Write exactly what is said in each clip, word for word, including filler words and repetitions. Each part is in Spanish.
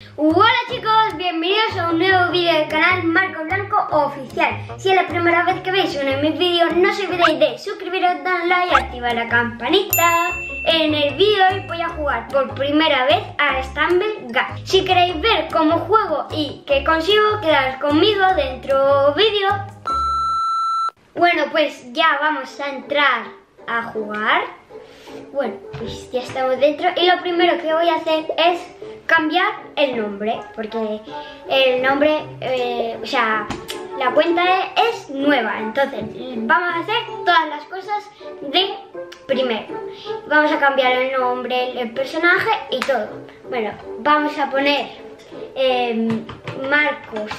Hola chicos, bienvenidos a un nuevo vídeo del canal Marcos Blanco Oficial. Si es la primera vez que veis uno de mis vídeos, no os olvidéis de suscribiros, dar like y activar la campanita. En el vídeo de hoy voy a jugar por primera vez a Stumble Guys. Si queréis ver cómo juego y qué consigo, quedaros conmigo dentro vídeo. Bueno, pues ya vamos a entrar a jugar. Bueno, pues ya estamos dentro y lo primero que voy a hacer es cambiar el nombre, porque el nombre, eh, o sea, la cuenta es nueva, entonces vamos a hacer todas las cosas de primero. Vamos a cambiar el nombre, el personaje y todo. Bueno, vamos a poner eh, Marcos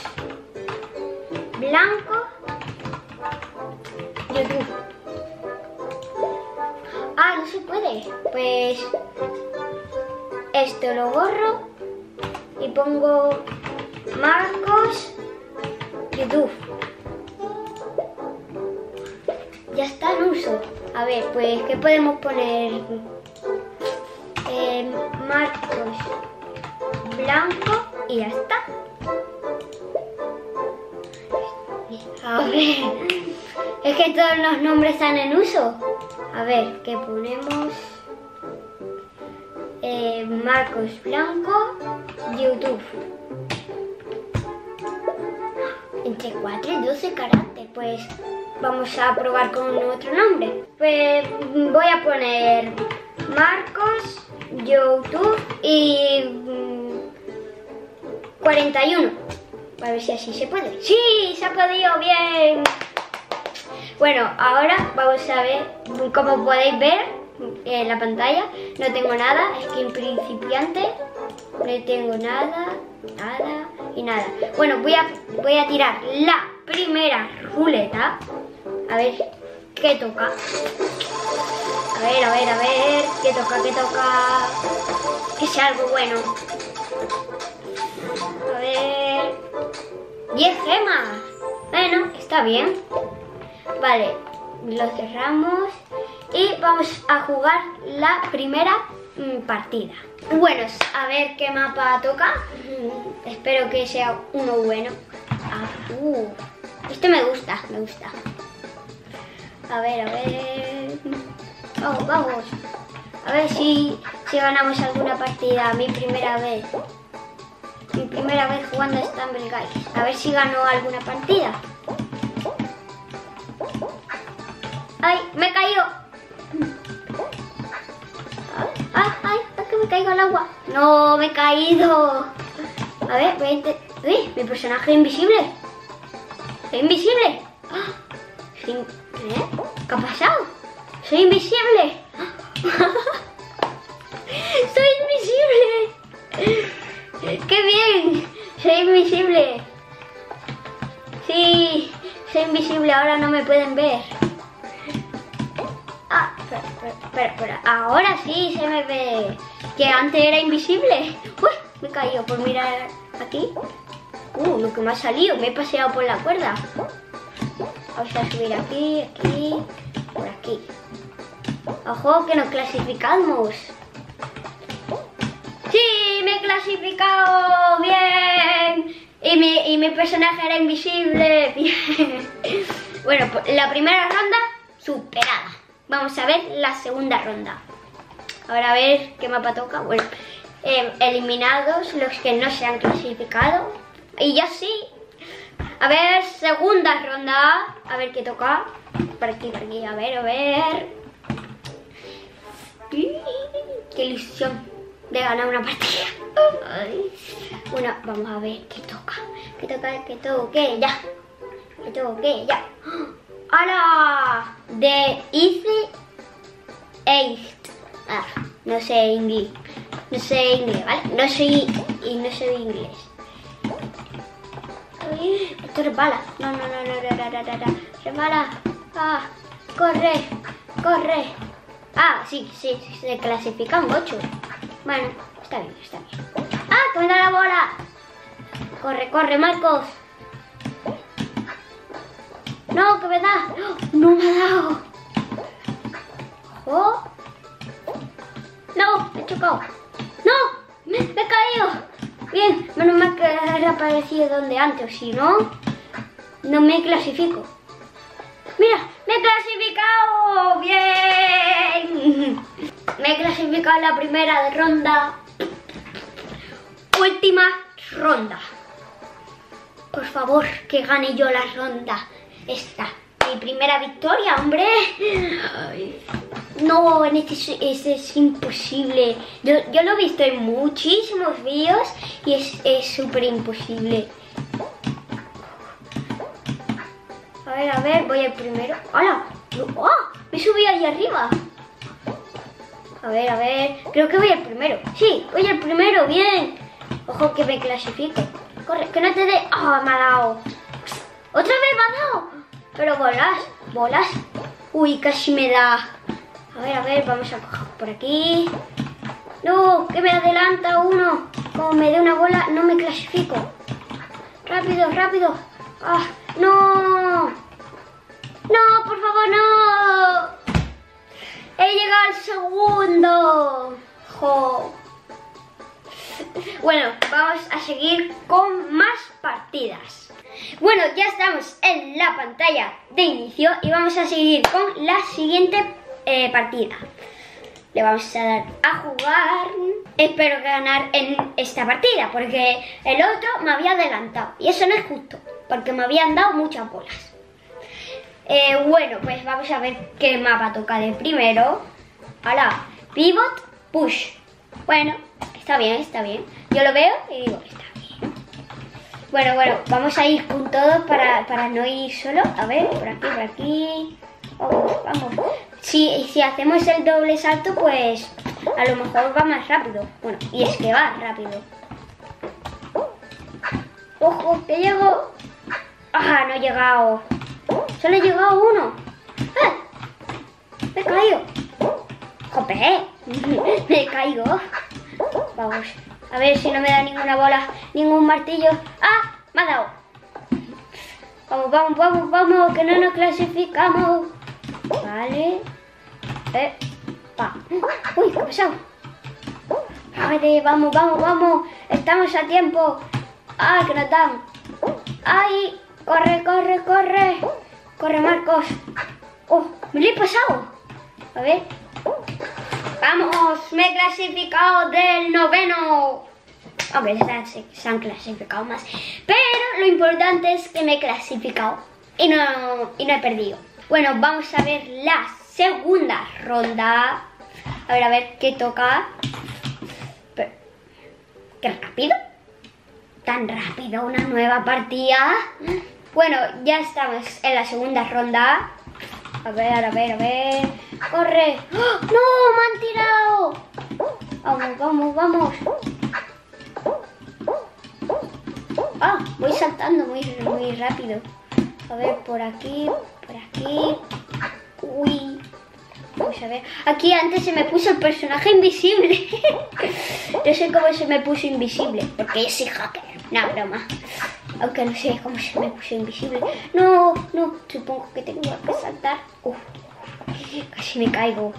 Blanco YouTube. Ah, no se puede. Pues esto lo borro y pongo Marcos YouTube. Ya está en uso. A ver, pues, ¿qué podemos poner? Eh, Marcos Blanco y ya está. A ver, es que todos los nombres están en uso. A ver, ¿qué ponemos? Eh, Marcos Blanco YouTube. Entre cuatro y doce caracteres. Pues vamos a probar con otro nombre. Pues voy a poner Marcos YouTube y mmm, cuarenta y uno. A ver si así se puede. ¡Sí! ¡Se ha podido! ¡Bien! Bueno, ahora vamos a ver, como podéis ver en la pantalla, no tengo nada, skin principiante, no tengo nada, nada y nada. Bueno, voy a, voy a tirar la primera ruleta, a ver qué toca. A ver, a ver, a ver, qué toca, qué toca, que sea algo bueno. A ver, diez gemas, bueno, está bien. Vale, lo cerramos y vamos a jugar la primera mmm, partida. Bueno, a ver qué mapa toca. Mm, espero que sea uno bueno. Ah, uh, este me gusta, me gusta. A ver, a ver. Vamos, vamos. A ver si, si ganamos alguna partida. Mi primera vez. Mi primera vez jugando a Stumble Guys. A ver si ganó alguna partida. ¡Ay! ¡Me he caído! ¡Ay! ¡Ay! ¡Ay! ¡Que me caigo al agua! ¡No! ¡Me he caído! A ver, voy a intentar... ¡Uy! ¡Mi personaje es invisible! ¡Soy invisible! ¿Eh? ¿Qué ha pasado? ¡Soy invisible! ¡Soy invisible! ¡Qué bien! ¡Soy invisible! ¡Sí! Soy invisible, ahora no me pueden ver. Ah, pero, pero, pero, pero ahora sí se me ve. Que antes era invisible. Uy, me he caído por mirar aquí. Uh, lo que me ha salido, me he paseado por la cuerda. Vamos a subir aquí, aquí, por aquí. Ojo, que nos clasificamos. ¡Sí, me he clasificado! ¡Bien! Y mi, y mi personaje era invisible. Bien. Bueno, pues la primera ronda superada. Vamos a ver la segunda ronda. Ahora a ver qué mapa toca. Bueno, eh, eliminados los que no se han clasificado. Y ya sí. A ver, segunda ronda. A ver qué toca. Por aquí, por aquí. A ver, a ver. Qué ilusión de ganar una partida. Ay. Bueno, vamos a ver qué toca. Qué toca, qué toque, ya. Qué toque, ya. ¡Hala! De Easy Eight. Ah, no sé inglés. No sé inglés, ¿vale? No soy y no sé inglés. Ay, esto resbala. No, no, no, no, no, no, no, no. Resbala. Ah, corre, corre. Ah, sí, sí, sí, se clasifican ocho. Bueno, está bien, está bien. ¡Ah, que me da la bola! Corre, corre, Marcos. No, que me da. No me ha dado. Oh. No, me he chocado. No, me, me he caído. bien, menos mal que ha reaparecido donde antes, si no, no me clasifico. Mira, me he clasificado, bien. Me he clasificado en la primera ronda. Última ronda. Por favor, que gane yo la ronda. Esta, mi primera victoria, hombre. Ay. No, en este, este es imposible. Yo, yo lo he visto en muchísimos vídeos y es súper imposible. A ver, a ver, voy al primero. ¡Hola! ¡Oh! Me subí ahí arriba. A ver, a ver. Creo que voy al primero. Sí, voy al primero, bien. Ojo que me clasifico. Corre, que no te dé. ¡Ah! Oh, me ha dado. ¡Otra vez me ha dado! Pero bolas, bolas. Uy, casi me da. A ver, a ver, vamos a coger por aquí. No, que me adelanta uno. Como me dé una bola, no me clasifico. Rápido, rápido. ¡Ah! ¡No! ¡No, por favor, no! ¡He llegado al segundo! ¡Jo! Bueno, vamos a seguir con más partidas. Bueno, ya estamos en la pantalla de inicio y vamos a seguir con la siguiente eh, partida. Le vamos a dar a jugar. Espero ganar en esta partida porque el otro me había adelantado y eso no es justo porque me habían dado muchas bolas. Eh, bueno, pues vamos a ver qué mapa toca de primero. Hola, pivot, push. Bueno, está bien, está bien. Yo lo veo y digo, está bien. Bueno, bueno, vamos a ir con todos para, para no ir solo. A ver, por aquí, por aquí. Vamos, vamos. Si, si hacemos el doble salto, pues a lo mejor va más rápido. Bueno, y es que va rápido. ¡Ojo, que llego! ¡Ah, no he llegado! Solo he llegado uno. ¡Ah! Me he caído. ¡Jope! Me caigo. Vamos. A ver si no me da ninguna bola, ningún martillo. ¡Ah! Me ha dado. Vamos, vamos, vamos, vamos, que no nos clasificamos. Vale. Eh. Va. Uy, ¿qué ha pasado? Vale, vamos, vamos, vamos. Estamos a tiempo. ¡Ah, que nos dan! ¡Ay! ¡Corre, corre, corre! ¡Corre, Marcos! ¡Oh! ¡Me lo he pasado! A ver. ¡Vamos! ¡Me he clasificado del noveno! Hombre, se, se han clasificado más. Pero lo importante es que me he clasificado y no, y no he perdido. Bueno, vamos a ver la segunda ronda. A ver, a ver qué toca. Pero, ¡qué rápido! Tan rápido, una nueva partida. Bueno, ya estamos en la segunda ronda. A ver, a ver, a ver. ¡Corre! ¡Oh! ¡No! ¡Me han tirado! Vamos, vamos, vamos. Ah, voy saltando muy, muy rápido. A ver, por aquí, por aquí. Uy. Vamos a ver. Aquí antes se me puso el personaje invisible. No sé cómo se me puso invisible, porque yo soy hacker. No, broma. Aunque no sé cómo se me puso invisible. No, no, supongo que tengo que saltar. Uf, casi me caigo.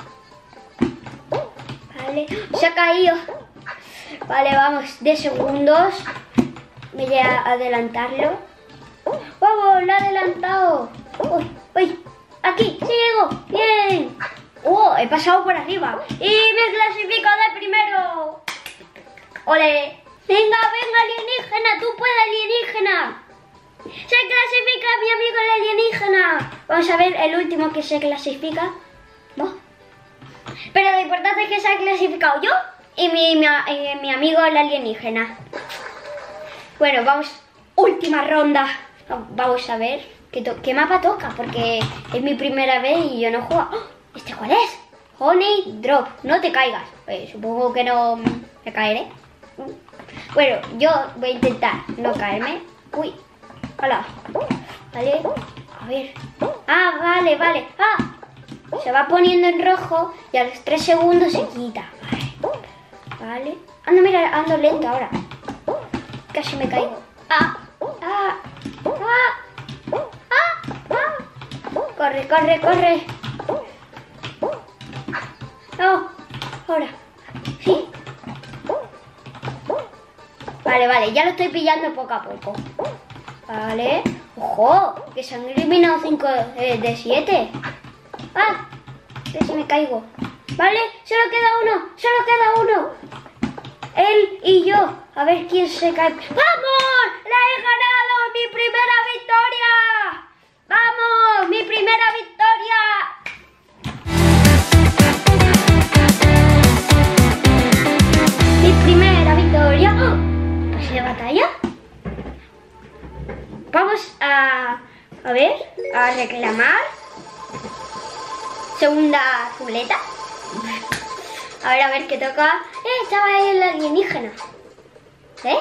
Vale, se ha caído. Vale, vamos, diez segundos. Voy a adelantarlo. ¡Vamos, lo he adelantado! ¡Uy, uy! ¡Aquí, sí llego! ¡Bien! ¡Oh, he pasado por arriba! ¡Y me clasifico de primero! ¡Ole! ¡Venga, venga, alienígena! ¡Tú puedes, alienígena! ¡Se clasifica mi amigo el alienígena! Vamos a ver el último que se clasifica. ¿No? Pero lo importante es que se ha clasificado yo y mi, mi, eh, mi amigo el alienígena. Bueno, vamos. Última ronda. Vamos a ver qué, qué mapa toca, porque es mi primera vez y yo no juego. ¡Oh! ¿Este cuál es? Honey Drop. No te caigas. Pues, supongo que no me caeré. Bueno, yo voy a intentar no caerme. Uy, hola. Vale, a ver. Ah, vale, vale. Ah, se va poniendo en rojo y a los tres segundos se quita. Vale, vale. Ando, mira, ando lento ahora. Casi me caigo. Ah, ah, ah, ah, ah. Corre, corre, corre. No, ahora. Sí. Vale, vale, ya lo estoy pillando poco a poco. Vale. ¡Ojo! Que se han eliminado cinco de siete. ¡Ah! Que si me caigo. Vale, solo queda uno. Solo queda uno. Él y yo. A ver quién se cae. ¡Vamos! ¡La he ganado! ¡Mi primera victoria! ¡Vamos! ¡Mi primera victoria! ¡Mi primera victoria! ¡Oh! ¿Pase de batalla? Vamos a... A ver, a reclamar. Segunda ruleta. A ver, a ver qué toca. Eh, estaba ahí el alienígena. ¿Eh?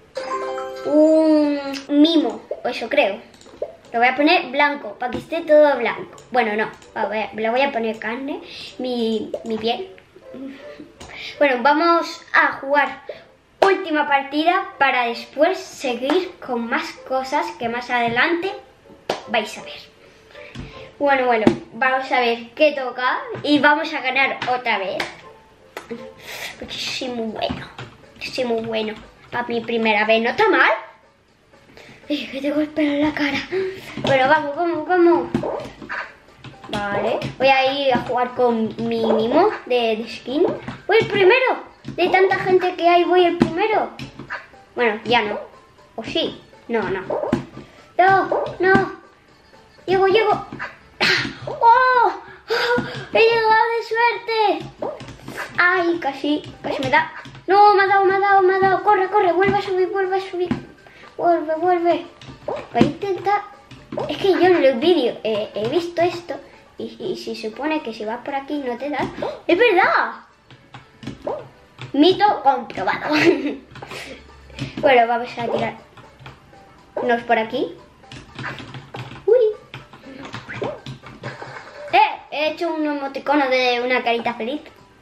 Un mimo, o eso creo. Lo voy a poner blanco, para que esté todo blanco. Bueno, no, a ver, le voy a poner carne, mi, mi piel. Bueno, vamos a jugar última partida para después seguir con más cosas que más adelante vais a ver. Bueno, bueno, vamos a ver qué toca y vamos a ganar otra vez. Porque soy muy bueno, soy muy bueno. Para mi primera vez, ¿no está mal? Ay, que tengo el pelo en la cara. Bueno, vamos, vamos, vamos. Vale, voy a ir a jugar con mi mimo de, de skin. Voy el primero. De tanta gente que hay, voy el primero. Bueno, ya no. ¿O sí? No, no. No, no. Llego, llego. ¡Oh! ¡He llegado de suerte! ¡Ay, casi! Casi me da. No, me ha dado, me ha dado, me ha dado. Corre, corre, vuelve a subir, vuelve a subir. Vuelve, vuelve. Voy a intentar. Es que yo en los vídeos eh, he visto esto. Y, y se supone que si vas por aquí no te das. ¡Es verdad! Mito comprobado. Bueno, vamos a tirar. ¿No es por aquí? Uy. Eh, he hecho un emoticono de una carita feliz.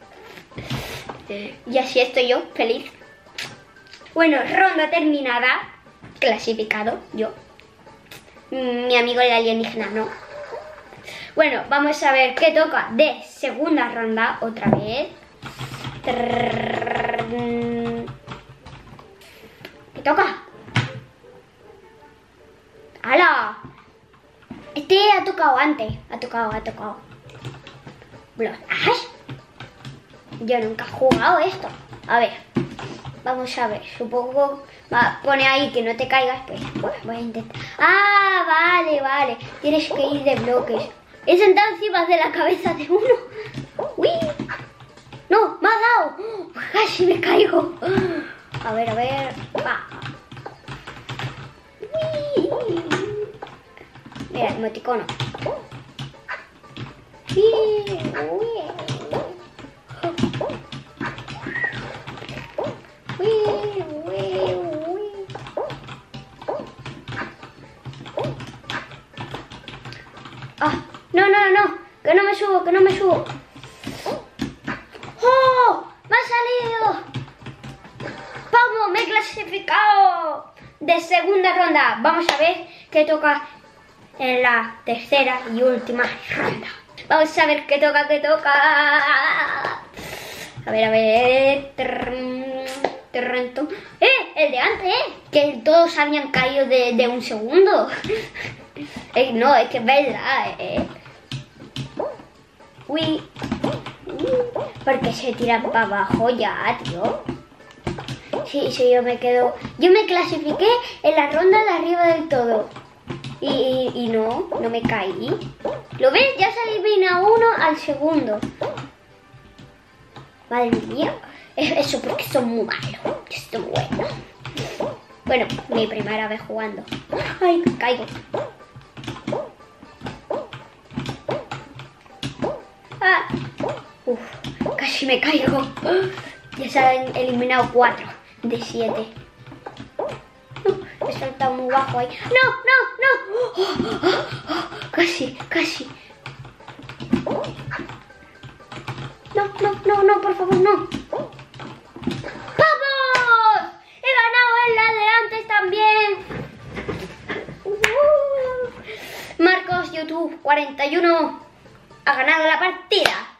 Y así estoy yo, feliz. Bueno, ronda terminada. Clasificado, yo. Mi amigo el alienígena, no. Bueno, vamos a ver qué toca de segunda ronda otra vez. ¿Qué toca? ¡Hala! Este ha tocado antes. Ha tocado, ha tocado. Blood Ash. Yo nunca he jugado esto. A ver, vamos a ver. Supongo va, pone ahí que no te caigas, pues bueno, voy a intentar. Ah, vale, vale. Tienes que ir de bloques. He sentado encima de la cabeza de uno. Uy. No, me ha dado. Oh, casi me caigo. A ver, a ver. Va. Uy. Mira, el emoticono. Uy, uy. Uy, uy, uy. Ah, no, no, no, que no me subo, que no me subo. ¡Oh! ¡Me ha salido! ¡Vamos! ¡Me he clasificado! De segunda ronda. Vamos a ver qué toca en la tercera y última ronda. Vamos a ver qué toca, qué toca. A ver, a ver. ¡Eh! El de antes, ¿eh? Que todos habían caído de, de un segundo. eh, no, es que es verdad, ¿eh? Uy. ¿Por qué se tiran para abajo ya, tío? Sí, sí, yo me quedo... Yo me clasifiqué en la ronda de arriba del todo. Y, y, y no, no me caí. ¿Lo ves? Ya se elimina uno al segundo. Madre mía. Eso porque son muy malos. Esto es bueno. Bueno, mi primera vez jugando. Ay, caigo. Ah. Uf, casi me caigo. Ya se han eliminado cuatro de siete. He saltado muy bajo ahí. ¡No, no, no! Oh, oh, oh, casi, casi. No, no, no, no, por favor, no. ¡Vamos! ¡He ganado en la de antes también! Uh, Marcos YouTube cuarenta y uno ha ganado la partida.